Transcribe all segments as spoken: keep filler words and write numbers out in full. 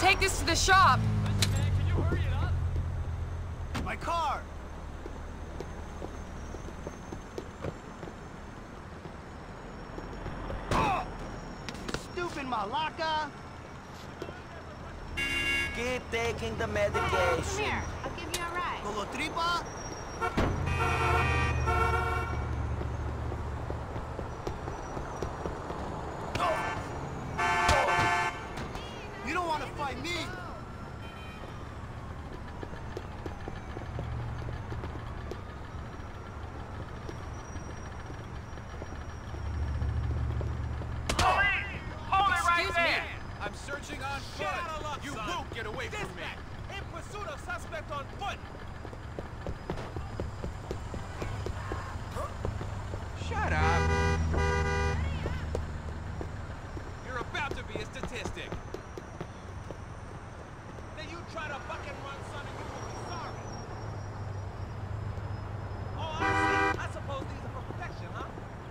take this to the shop. Listen, man, can you hurry it up? My car! Oh! You stupid malaka! Keep taking the medication. Come here, I'll give you a ride. Kolotripa? You don't want to fight me! Excuse me. I'm searching on foot. You won't get away from me. In pursuit of suspect on foot. Shut up. You're about to be a statistic. Then you try to buck and run, son, and you will be sorry. Oh, I see. I suppose these are for protection, huh?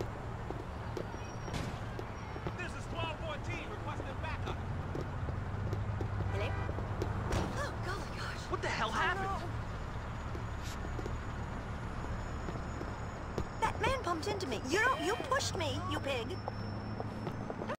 This is twelve fourteen requesting backup. Hello? Oh, golly gosh. What the hell happened? That man bumped into me. You know, you pushed me, you pig.